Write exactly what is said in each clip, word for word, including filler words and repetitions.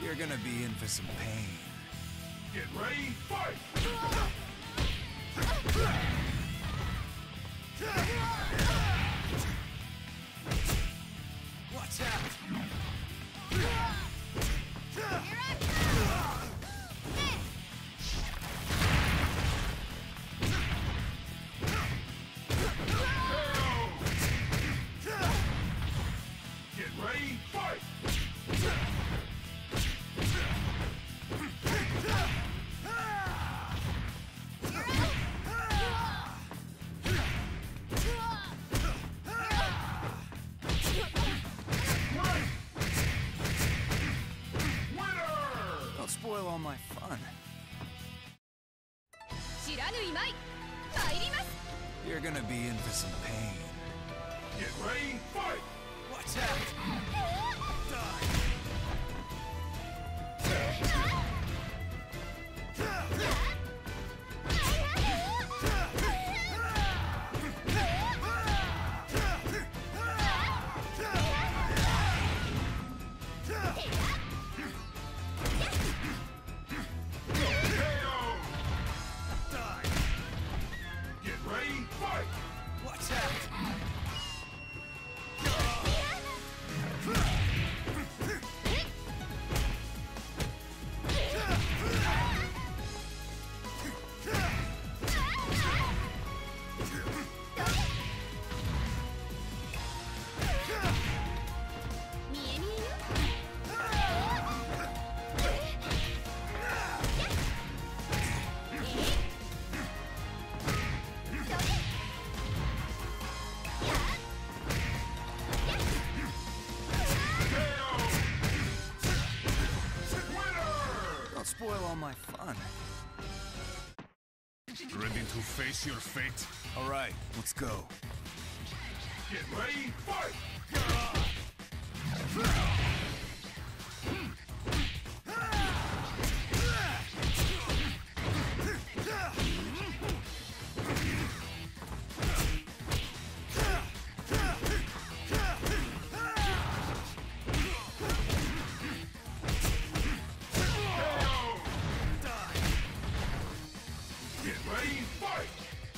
You're gonna be in for some pain. Get ready, fight! Watch out! Get ready, fight! Don't spoil all my fun. You're gonna be in for some pain. Get ready, fight! Watch out! Die! Get ready, fight! Watch out! Don't spoil all my fun. Ready to face your fate? All right, let's go. Get ready, fight! Get ready, fight!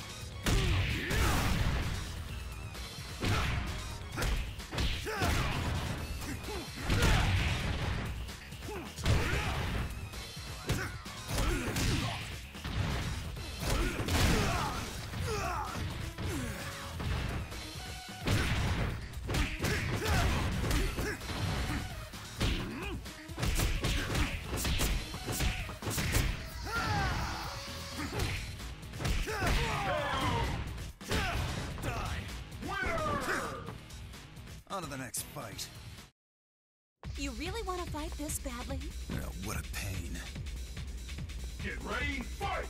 On to the next fight. You really want to fight this badly? Oh, what a pain. Get ready, fight!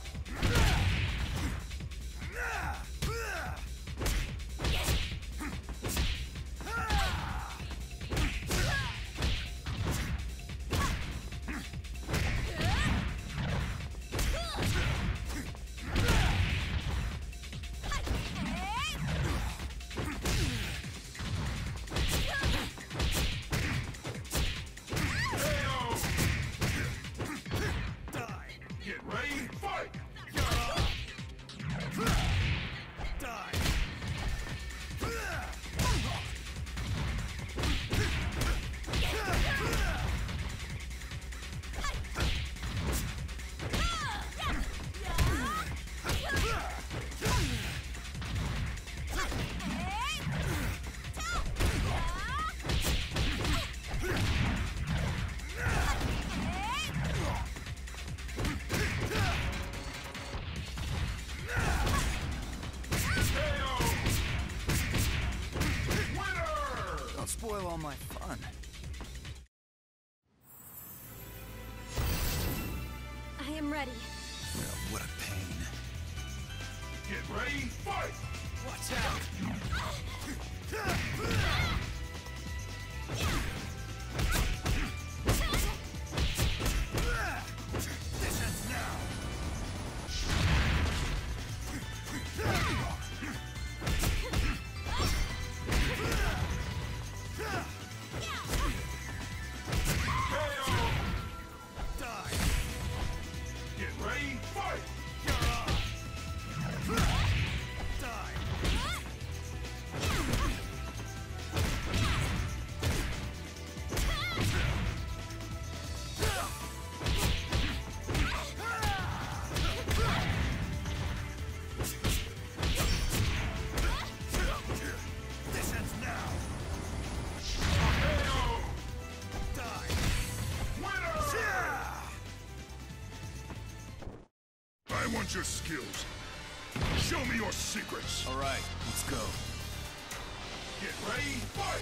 Get ready, fight! Die! Don't spoil all my fun. I am ready. Oh, what a pain. Get ready, fight! Watch out! This ends now! I want your skills. Show me your secrets. All right, let's go. Get ready, fight!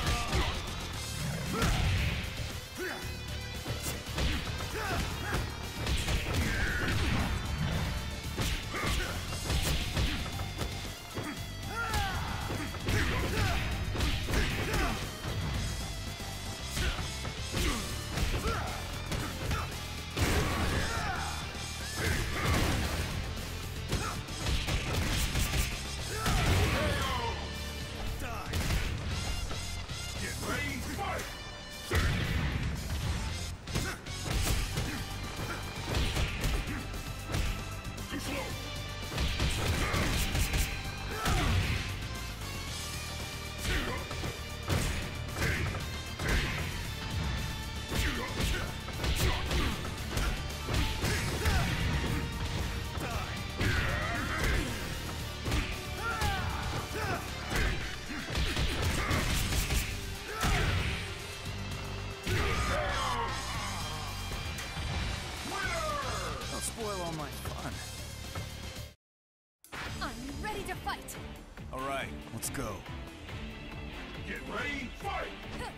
Spoil all my fun. I'm ready to fight. All right, let's go. Get ready, fight!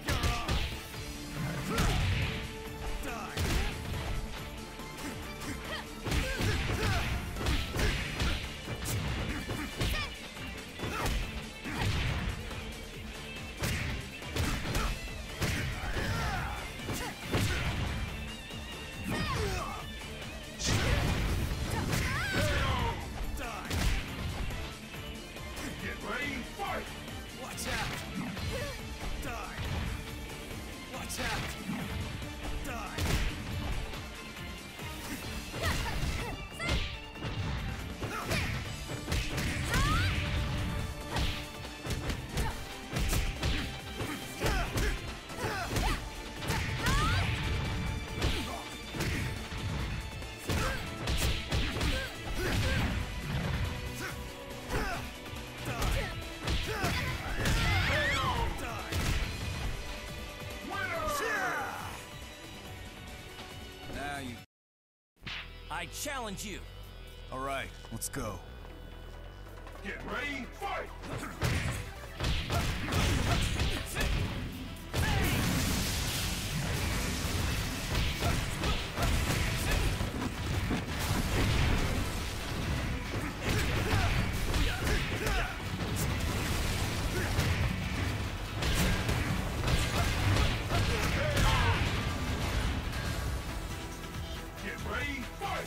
Watch out! Die! Watch out! Die! I challenge you. All right, let's go. Get ready, fight! Get ready, fight!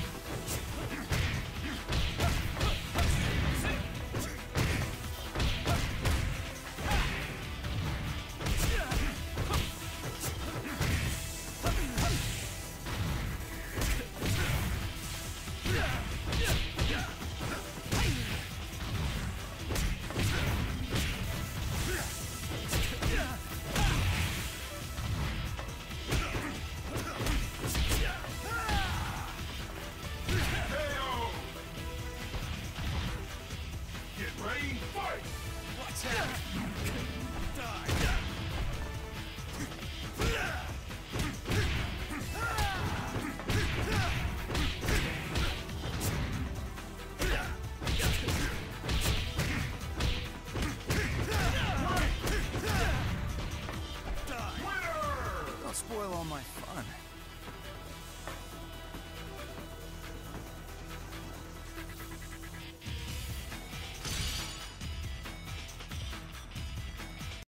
Ready, fight! Watch out! Die! Don't spoil all my fun.